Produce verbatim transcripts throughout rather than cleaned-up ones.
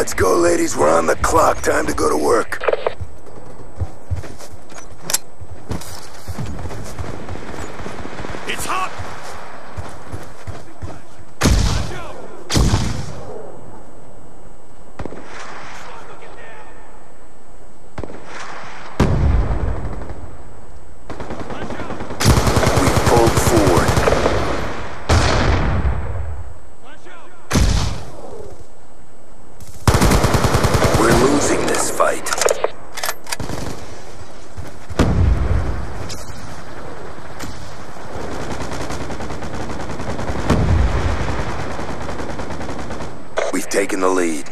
Let's go, ladies. We're on the clock. Time to go to work. It's hot! We've pulled forward. We're losing this fight. We've taken the lead.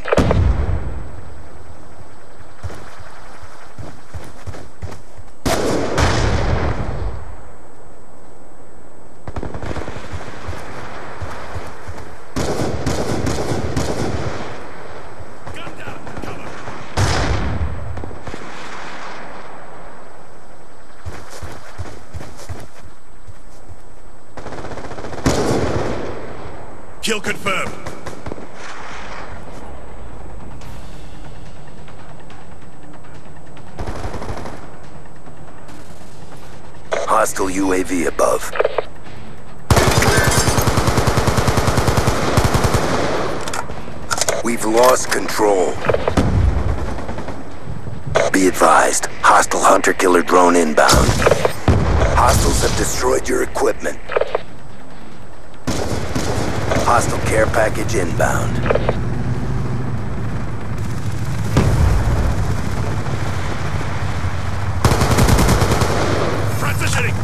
Gun down! Cover! Kill confirmed. Hostile U A V above. We've lost control. Be advised, hostile hunter-killer drone inbound. Hostiles have destroyed your equipment. Hostile care package inbound. Transitioning!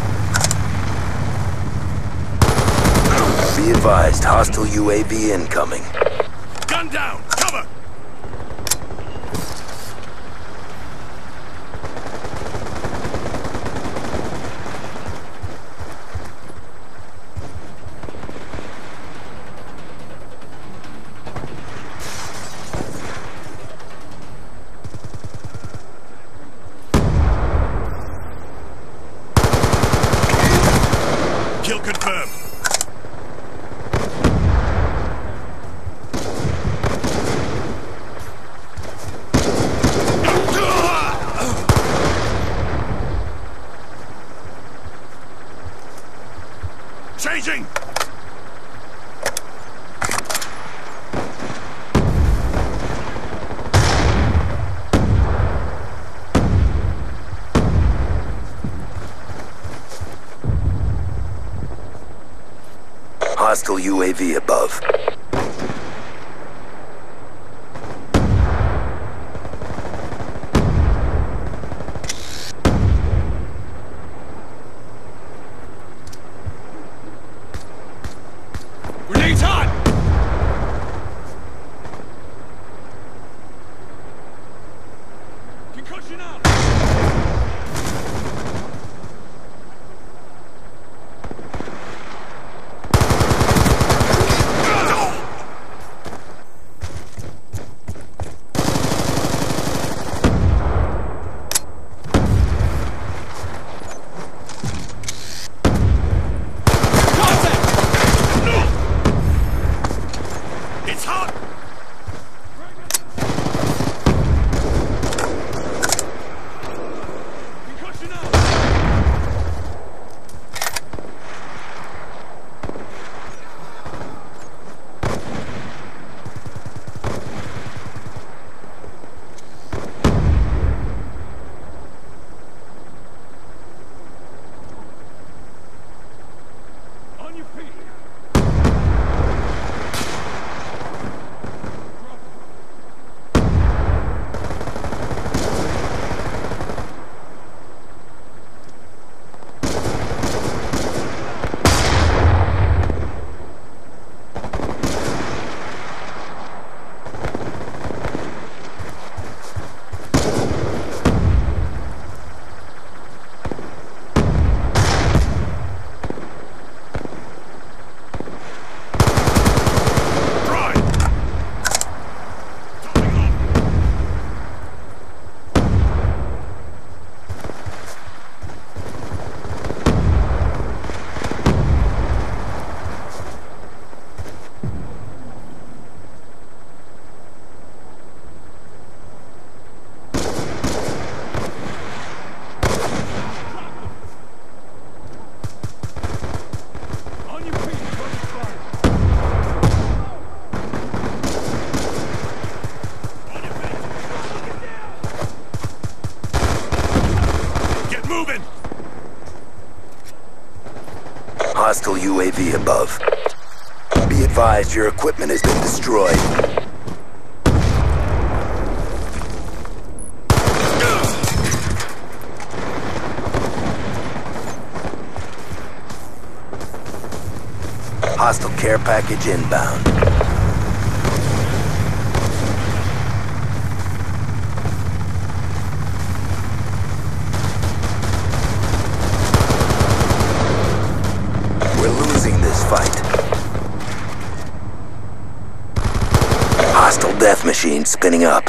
Be advised, hostile U A V incoming. Gun down! Cover! Kill confirmed. Changing! Hostile U A V above. Grenade's hot! Concussion out! hostile U A V above. Be advised, your equipment has been destroyed. Hostile care package inbound. We're losing this fight. Hostile death machine spinning up.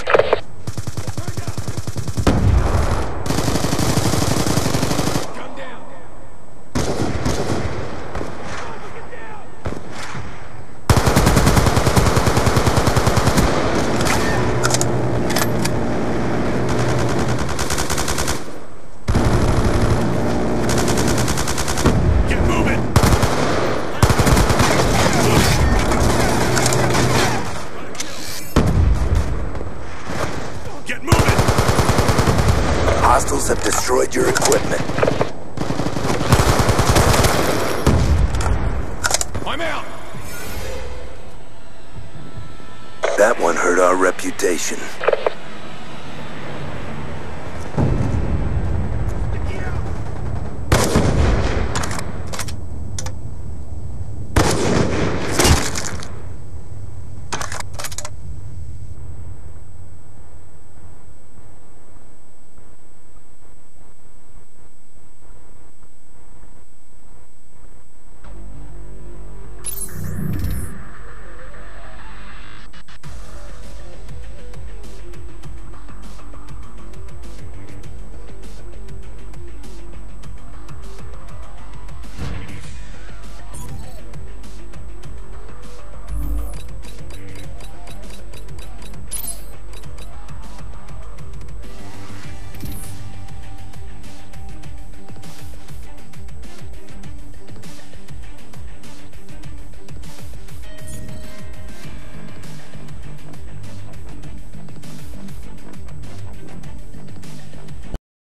Hostiles have destroyed your equipment. I'm out! That one hurt our reputation.